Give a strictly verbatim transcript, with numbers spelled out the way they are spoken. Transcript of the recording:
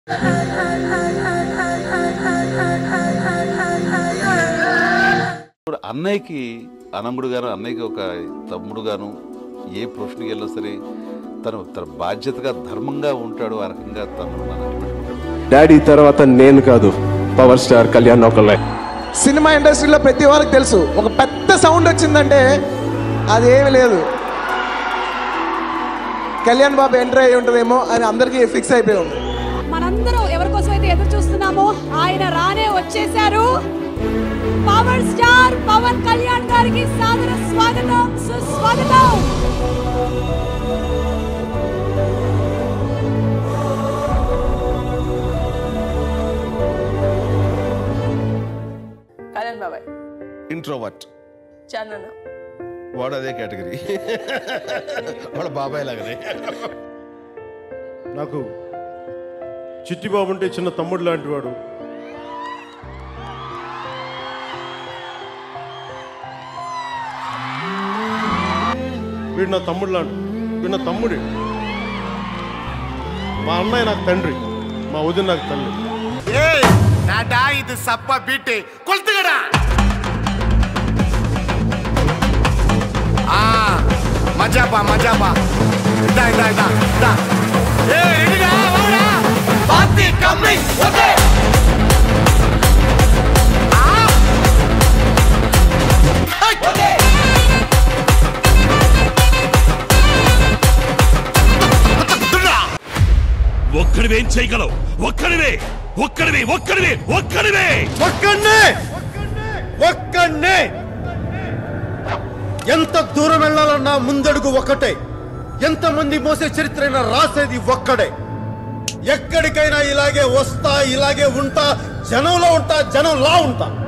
ఇప్పుడు అన్నయ్యకి అనంగుడు గారు అన్నయ్యకి ఒక తమ్ముడు గాను ఏ ప్రొఫెషన్కి వెళ్ళినా సరే తను తన బాధ్యతగా ధర్మంగా ఉంటాడు. ఆ రకంగా తను డాడీ తర్వాత నేను కాదు, పవర్ స్టార్ కళ్యాణ్ ఒకళ్ళే. సినిమా ఇండస్ట్రీలో ప్రతి వాళ్ళకి తెలుసు, ఒక పెద్ద సౌండ్ వచ్చిందంటే అదేమి లేదు, కళ్యాణ్ బాబు ఎంటర్ అయ్యి ఉంటుందేమో అని అందరికీ ఫిక్స్ అయిపోయి ఉంది. మనందరం ఎవరి కోసం అయితే ఎదురు చూస్తున్నామో ఆయన రానే వచ్చేసారు. పవర్ స్టార్ పవన్ కళ్యాణ్ గారికి సాదర స్వాగతం, సుస్వాగతం. కళ్యాణ్ బాబాయ్ ఇంట్రోవర్ట్, చన్నన వాడు అదే కేటగిరీ, వాడు బాబాయ్ లాగానే. నాకు చిట్టిబాబు అంటే చిన్న తమ్ముడు లాంటి వాడు. వీడు నా తమ్ముడు లాంటి వీడు నా తమ్ముడి. మా అన్నయ్య నాకు తండ్రి, మా వదిన నాకు తల్లి. ఇది సప్ప బీటే కొల్తుగడా మజాబా మజాబా ఇదా ఇదా ఇదా ఇదా ఏ రెడీగా వాడా పార్టీ కమింగ్ ఓకే ఆ ఓకే ఒక్కడివే ఏం చేయగలవు? ఒక్కడివే ఒక్కడివే ఒక్కడివే ఒక్కడివే ఒక్కడే ఒక్కడే ఎంత దూరం వెళ్ళాలన్నా ముందడుగు ఒక్కటే. ఎంతమంది మోసే చరిత్ర అయినా రాసేది ఒక్కడే. ఎక్కడికైనా ఇలాగే వస్తా, ఇలాగే ఉంటా, జనంలో ఉంటా, జనంలా ఉంటా.